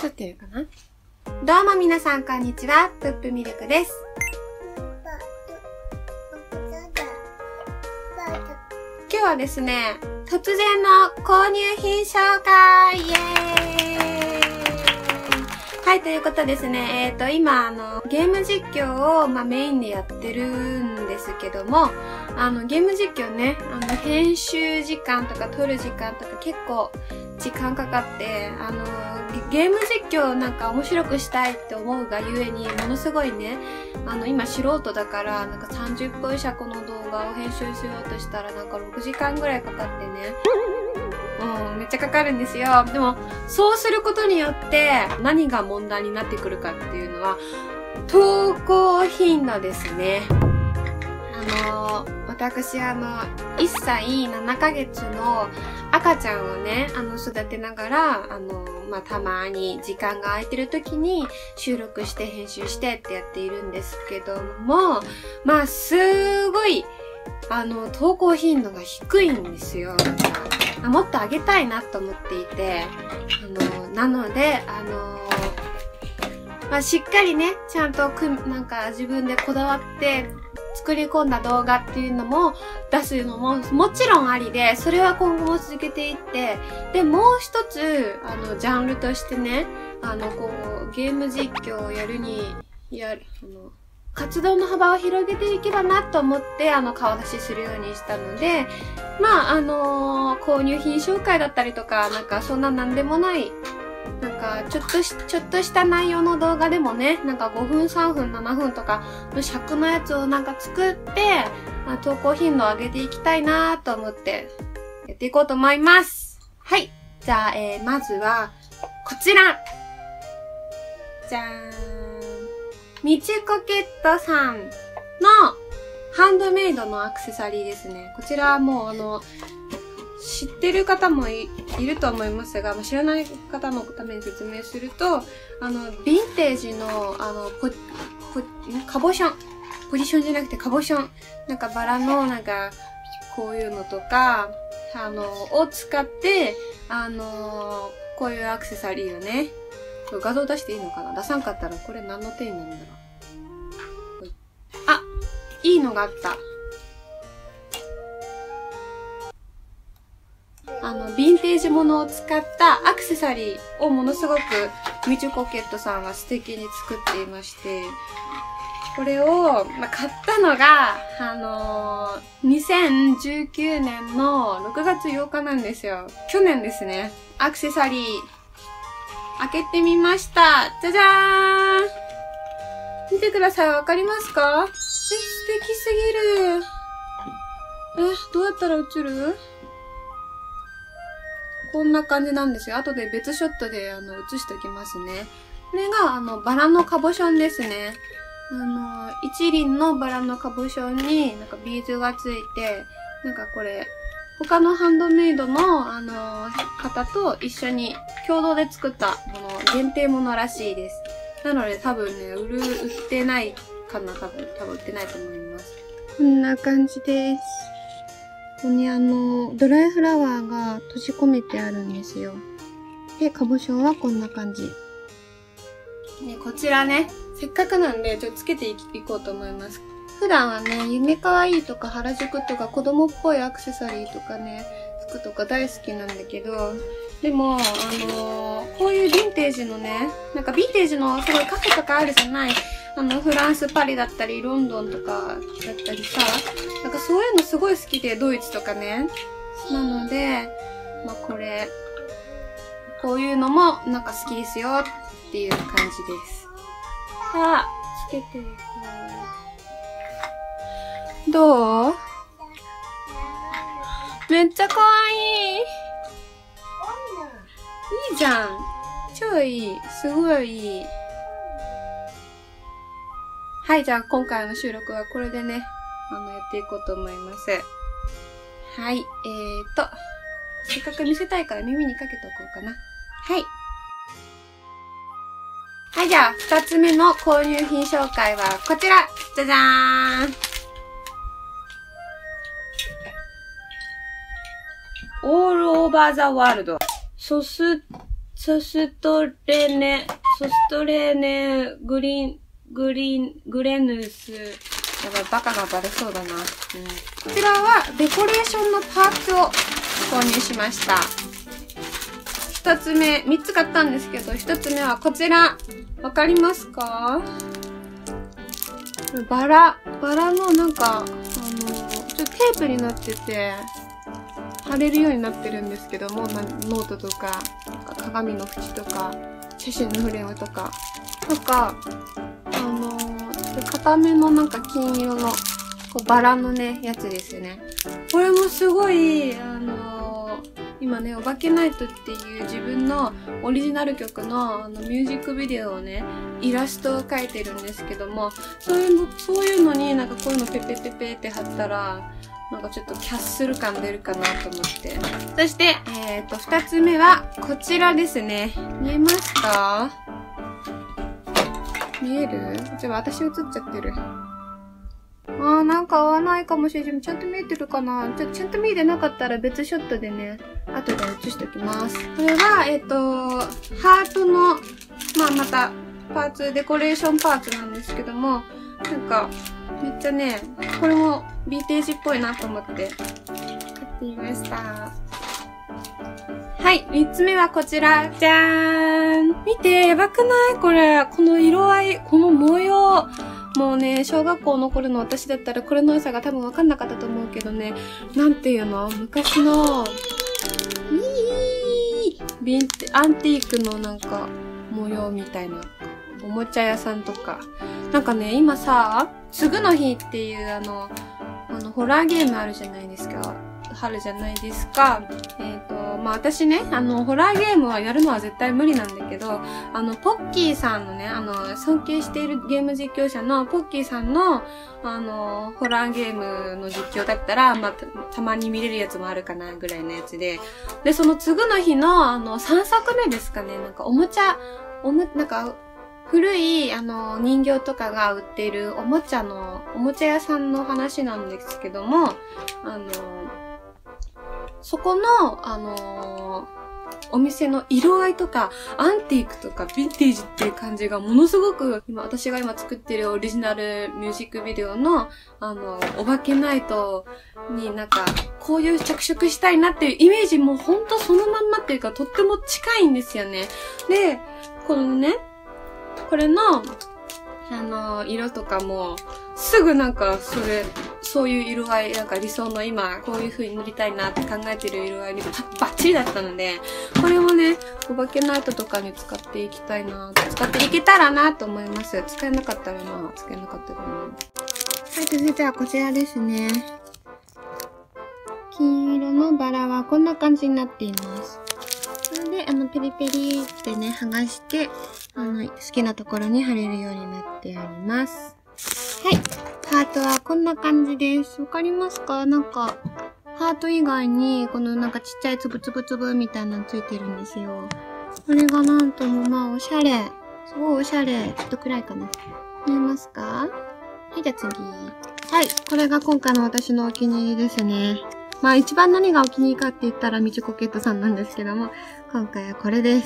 映ってるかな？どうも皆さんこんにちは、プップミルクです。今日はですね、突然の購入品紹介イエーイ。はい、ということですね、今ゲーム実況を、メインでやってるんですけども、ゲーム実況ね、編集時間とか撮る時間とか結構時間かかって、ゲーム実況なんか面白くしたいって思うがゆえに、ものすごいね、今素人だから、なんか30分尺の動画を編集しようとしたら、なんか6時間ぐらいかかってね。めっちゃかかるんですよ。でも、そうすることによって、何が問題になってくるかっていうのは、投稿頻度ですね。私1歳7ヶ月の赤ちゃんをね、育てながら、たまに時間が空いてる時に収録して編集してってやっているんですけども、すごい、投稿頻度が低いんですよ。もっと上げたいなと思っていて、なので、しっかりね、ちゃんとなんか自分でこだわって作り込んだ動画っていうのも出すのももちろんありで、それは今後も続けていって、で、もう一つ、ジャンルとしてね、ゲーム実況を活動の幅を広げていけばなと思って、顔出しするようにしたので、購入品紹介だったりとか、なんかそんななんでもない、なんかちょっとした内容の動画でもね、なんか5分、3分、7分とかの尺のやつをなんか作って、投稿頻度を上げていきたいなと思ってやっていこうと思います。はい。じゃあ、まずは、こちら。じゃーん。みちこケットさんのハンドメイドのアクセサリーですね。こちらはもう知ってる方もいると思いますが、知らない方のために説明すると、ヴィンテージの、カボション。ポジションじゃなくてカボション。なんかバラの、なんか、こういうのとか、を使って、こういうアクセサリーをね、画像出していいのかな？出さんかったらこれ何の手になるんだろう。あ、いいのがあった。ヴィンテージものを使ったアクセサリーをものすごくみちゅこケットさんは素敵に作っていまして、これを、買ったのが、2019年の6月8日なんですよ。去年ですね。アクセサリー、開けてみました。じゃじゃーん！見てください。わかりますか？素敵すぎる。どうやったら映る？こんな感じなんですよ。後で別ショットで映しておきますね。これがバラのカボションですね。一輪のバラのカボションになんかビーズがついて、なんかこれ、他のハンドメイドの方と一緒に共同で作ったもの、限定ものらしいです。なので多分ね、売ってないかな、多分売ってないと思います。こんな感じです。ここにドライフラワーが閉じ込めてあるんですよ。で、カボションはこんな感じ。ね、こちらね、せっかくなんでちょっとつけていこうと思います。普段はね、夢かわいいとか原宿とか子供っぽいアクセサリーとかね、服とか大好きなんだけど、でも、こういうヴィンテージのね、なんかヴィンテージのすごいカフェとかあるじゃない？フランス、パリだったり、ロンドンとかだったりさ、なんかそういうのすごい好きで、ドイツとかね。なので、こういうのもなんか好きですよっていう感じです。さあ、つけていこう。どう？めっちゃかわいい。いいじゃん。超いい。すごいいい。はい、じゃあ今回の収録はこれでね、やっていこうと思います。はい、せっかく見せたいから耳にかけておこうかな。はい。はい、じゃあ2つ目の購入品紹介はこちら。じゃじゃーん。All Over the World ソスソストレネグレヌス。やばい、バカがバレそうだな。こちらはデコレーションのパーツを購入しました。一つ目、3つ買ったんですけど、一つ目はこちら。わかりますか？バラのなんか、ちょっとテープになってて、貼れるようになってるんですけども、ノートとか、鏡の縁とか、写真のフレームとか、硬めのなんか金色の、バラのね、やつですね。これもすごい、今ね、おばけナイトっていう自分のオリジナル曲のミュージックビデオをね、イラストを描いてるんですけども、そういうのになんかこういうのペペペペって貼ったら、なんかちょっとキャッスル感出るかなと思って。そして、二つ目はこちらですね。見えますか？見える？ちょっと私映っちゃってる。なんか合わないかもしれない。ちゃんと見えてるかな？ちゃんと見えてなかったら別ショットでね、後で映しておきます。これは、ハートの、また、パーツ、デコレーションパーツなんですけども、なんか、めっちゃね、これもヴィンテージっぽいなと思って、買ってみました。はい、3つ目はこちら。じゃーん！見て、やばくない？これ。この色合い、この模様。もうね、小学校の頃の私だったらこれの良さが多分わかんなかったと思うけどね、なんていうの？昔の、アンティークのなんか、模様みたいな、おもちゃ屋さんとか。なんかね、今さ、つぐの日っていうホラーゲームあるじゃないですか。私ね、ホラーゲームはやるのは絶対無理なんだけど、ポッキーさんのね、尊敬しているゲーム実況者のポッキーさんの、ホラーゲームの実況だったら、たまに見れるやつもあるかな、ぐらいのやつで。で、そのつぐの日の、3作目ですかね、なんかなんか、古い、人形とかが売っているおもちゃ屋さんの話なんですけども、そこの、お店の色合いとか、アンティークとか、ヴィンテージっていう感じがものすごく、私が今作ってるオリジナルミュージックビデオの、おばけナイトになんか、こういう着色したいなっていうイメージもほんとそのまんまっていうか、とっても近いんですよね。で、このね、これの、色とかも、すぐなんか、そういう色合い、なんか理想の今、こういう風に塗りたいなって考えてる色合いにバッチリだったので、これもね、おばけナイトとかに使っていきたいな、使っていけたらなと思います。使えなかったら使えなかったかな。はい、続いてはこちらですね。金色のバラはこんな感じになっています。それで、ペリペリってね、剥がして、好きなところに貼れるようになってあります。はい。ハートはこんな感じです。わかりますか？なんか、ハート以外に、このなんかちっちゃいつぶつぶみたいなのついてるんですよ。これがなんともおしゃれ。すごいおしゃれ。ちょっと暗いかな。見えますか？はい、じゃあ次。はい。これが今回の私のお気に入りですね。一番何がお気に入りかって言ったら、みちコケットさんなんですけども、今回はこれです。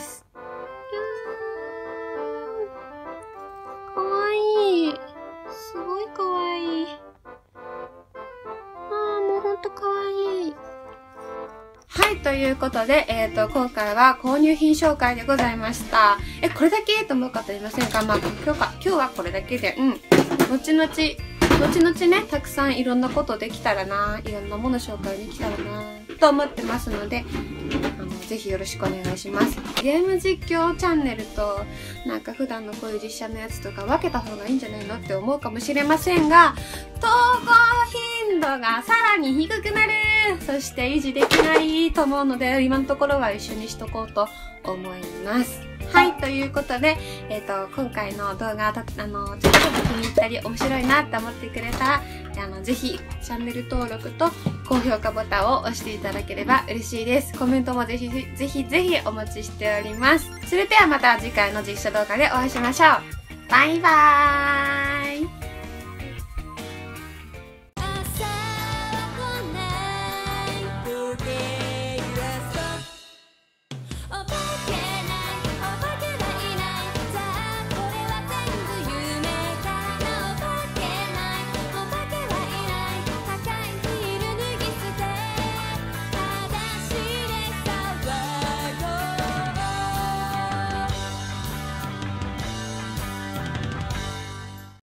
かわいい。すごいかわいい。もうほんとかわいい。はい、ということで、今回は購入品紹介でございました。これだけと思う方いませんか？今日はこれだけで、後々ね、たくさんいろんなことできたらな、いろんなもの紹介できたらな、と思ってますので、ぜひよろしくお願いします。ゲーム実況チャンネルと、なんか普段のこういう実写のやつとか分けた方がいいんじゃないのって思うかもしれませんが、投稿頻度がさらに低くなる！そして維持できないと思うので、今のところは一緒にしとこうと思います。はい、ということで、今回の動画、ちょっと気に入ったり面白いなって思ってくれたら、ぜひ、チャンネル登録と高評価ボタンを押していただければ嬉しいです。コメントもぜひお待ちしております。それではまた次回の実写動画でお会いしましょう。バイバーイ。